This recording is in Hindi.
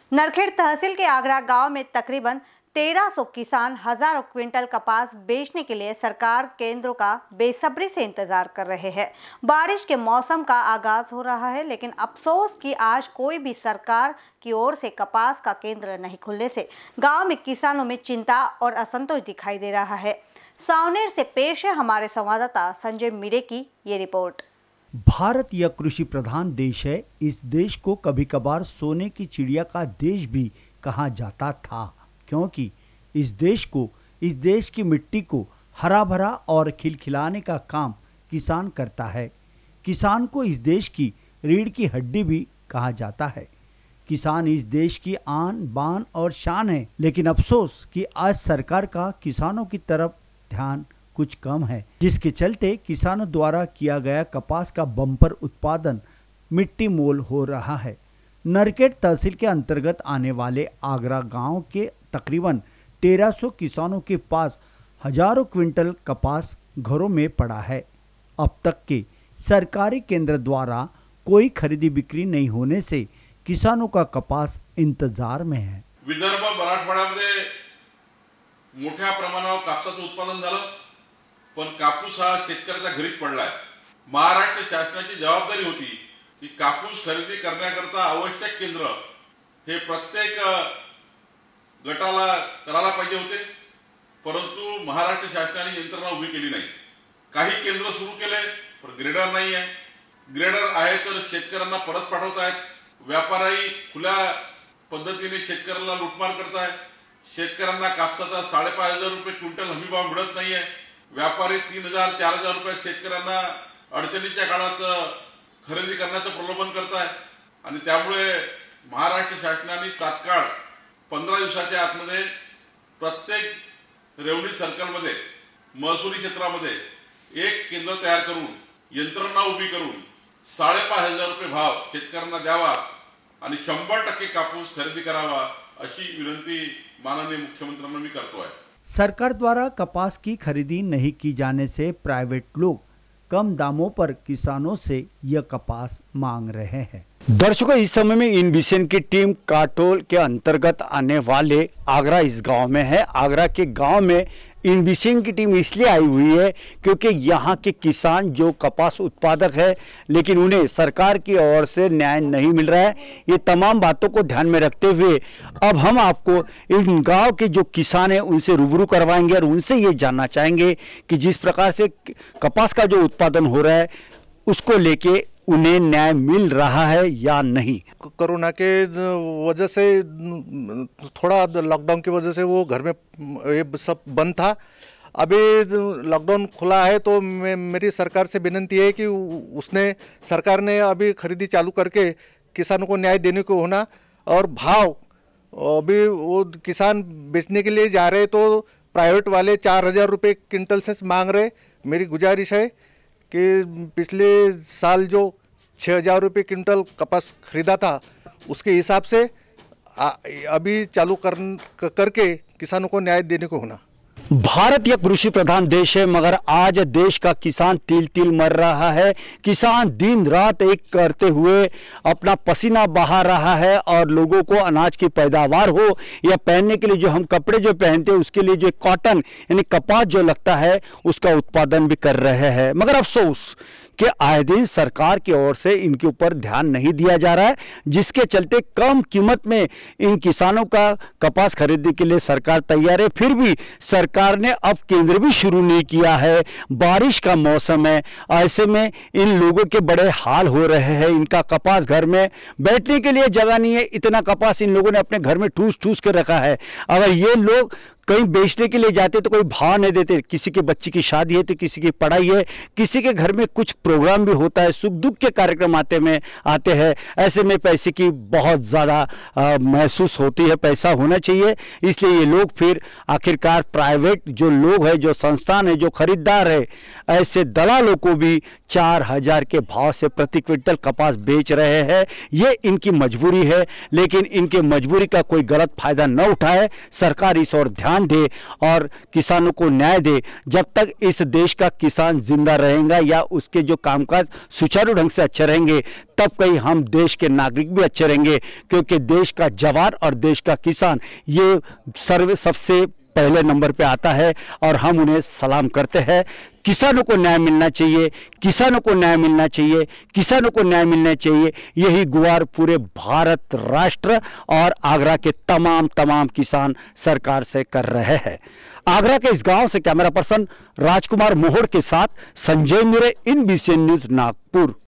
नरखेड़ तहसील के आगरा गांव में तकरीबन 1300 किसान हजारों क्विंटल कपास बेचने के लिए सरकार केंद्रों का बेसब्री से इंतजार कर रहे हैं। बारिश के मौसम का आगाज हो रहा है, लेकिन अफसोस कि आज कोई भी सरकार की ओर से कपास का केंद्र नहीं खुलने से गांव में किसानों में चिंता और असंतोष दिखाई दे रहा है। सावनेर से पेश है हमारे संवाददाता संजय मिरे की ये रिपोर्ट। भारत यह कृषि प्रधान देश है। इस देश को कभी कभार सोने की चिड़िया का देश भी कहा जाता था, क्योंकि इस देश की मिट्टी को हरा भरा और खिलखिलाने का काम किसान करता है। किसान को इस देश की रीढ़ की हड्डी भी कहा जाता है। किसान इस देश की आन बान और शान है, लेकिन अफसोस कि आज सरकार का किसानों की तरफ ध्यान कुछ कम है, जिसके चलते किसानों द्वारा किया गया कपास का बम्पर उत्पादन मिट्टी मोल हो रहा है। नरखेड़ तहसील के अंतर्गत आने वाले आगरा गांव के तकरीबन 1300 किसानों के पास हजारों क्विंटल कपास घरों में पड़ा है। अब तक के सरकारी केंद्र द्वारा कोई खरीदी बिक्री नहीं होने से किसानों का कपास इंतजार में है। विदर्भ मराठवाड्यामध्ये मोठ्या प्रमाणावर कापसाचं उत्पादन झालं, पण कापूस हा शेतकऱ्याच्या घरीच पडलाय। महाराष्ट्र शासनाची जबाबदारी होती की कापूस खरेदी करण्याकरता आवश्यक केंद्र हे प्रत्येक गटाला करायला पाहिजे होते, परंतु महाराष्ट्र शासनाने यंत्रणा उभी केली नाही। काही केंद्र सुरू केले, पण ग्रेडर नाही आहे। ग्रेडर आहे तर शेतकऱ्यांना परत पाठवतायत। व्यापारी खुल्या पद्धतीने शेतकऱ्याला लुटमार करतायत। शेतकऱ्यांना कापसाचा 5,500 रुपये क्विंटल हमीभाव मिळत नाहीये। व्यापारी 3,000-4,000 रुपये शेतकऱ्यांना अडचणीच्या काळात खरेदी करण्याचं प्रलोभन करतायत आणि त्यामुळे महाराष्ट्र शासनाने तात्काळ 15 दिवसाच्या आतमध्ये प्रत्येक रेवणी सर्कलमध्ये महसुली क्षेत्रामध्ये एक केंद्र तयार करून यंत्रणा उभी करून 5,500 रुपये भाव शेतकऱ्यांना द्यावा आणि 100% कापूस खरेदी करावा अशी विनंती माननीय मुख्यमंत्र्यांना मी करतो आहे। सरकार द्वारा कपास की खरीदी नहीं की जाने से प्राइवेट लोग कम दामों पर किसानों से यह कपास मांग रहे हैं। दर्शकों, इस समय में इनविशन की टीम काटोल के अंतर्गत आने वाले आगरा इस गांव में है। आगरा के गांव में इनविशन की टीम इसलिए आई हुई है क्योंकि यहाँ के किसान जो कपास उत्पादक है, लेकिन उन्हें सरकार की ओर से न्याय नहीं मिल रहा है। ये तमाम बातों को ध्यान में रखते हुए अब हम आपको इन गांव के जो किसान हैं उनसे रूबरू करवाएंगे और उनसे ये जानना चाहेंगे कि जिस प्रकार से कपास का जो उत्पादन हो रहा है उसको लेके उन्हें न्याय मिल रहा है या नहीं। कोरोना के वजह से थोड़ा लॉकडाउन की वजह से वो घर में ये सब बंद था। अभी लॉकडाउन खुला है तो मेरी सरकार से विनती है कि सरकार ने अभी खरीदी चालू करके किसानों को न्याय देने को होना। और भाव अभी वो किसान बेचने के लिए जा रहे तो प्राइवेट वाले 4,000 रुपये क्विंटल से मांग रहे। मेरी गुजारिश है कि पिछले साल जो 6,000 रुपये क्विंटल कपास खरीदा था उसके हिसाब से अभी चालू करके किसानों को न्याय देने को होना। भारत यह कृषि प्रधान देश है, मगर आज देश का किसान तिल तिल मर रहा है। किसान दिन रात एक करते हुए अपना पसीना बहा रहा है और लोगों को अनाज की पैदावार हो या पहनने के लिए जो हम कपड़े जो पहनते हैं उसके लिए जो कॉटन यानी कपास जो लगता है उसका उत्पादन भी कर रहे हैं। मगर अफसोस कि आए दिन सरकार की ओर से इनके ऊपर ध्यान नहीं दिया जा रहा है, जिसके चलते कम कीमत में इन किसानों का कपास खरीदने के लिए सरकार तैयार है। फिर भी सरकार ने अब केंद्र भी शुरू नहीं किया है। बारिश का मौसम है, ऐसे में इन लोगों के बड़े हाल हो रहे हैं। इनका कपास घर में बैठने के लिए जगह नहीं है, इतना कपास इन लोगों ने अपने घर में ठूस ठूस के रखा है। अगर ये लोग कहीं बेचने के लिए जाते तो कोई भाव नहीं देते। किसी के बच्चे की शादी है तो किसी की पढ़ाई है, किसी के घर में कुछ प्रोग्राम भी होता है, सुख दुख के कार्यक्रम आते हैं। ऐसे में पैसे की बहुत ज़्यादा महसूस होती है, पैसा होना चाहिए। इसलिए ये लोग फिर आखिरकार प्राइवेट जो लोग हैं, जो संस्थान है, जो खरीदार है, ऐसे दलालों को भी 4,000 के भाव से प्रति क्विंटल कपास बेच रहे हैं। ये इनकी मजबूरी है, लेकिन इनके मजबूरी का कोई गलत फायदा न उठाए। सरकार इस ओर ध्यान ध्यान दे और किसानों को न्याय दे। जब तक इस देश का किसान जिंदा रहेगा या उसके जो कामकाज सुचारू ढंग से अच्छे रहेंगे, तब कहीं हम देश के नागरिक भी अच्छे रहेंगे, क्योंकि देश का जवान और देश का किसान ये सबसे पहले नंबर पे आता है और हम उन्हें सलाम करते हैं। किसानों को न्याय मिलना चाहिए, किसानों को न्याय मिलना चाहिए, किसानों को न्याय मिलना चाहिए। यही गुहार पूरे भारत राष्ट्र और आगरा के तमाम किसान सरकार से कर रहे हैं। आगरा के इस गांव से कैमरा पर्सन राजकुमार मोहड़ के साथ संजय मुरे, INBCN न्यूज, नागपुर।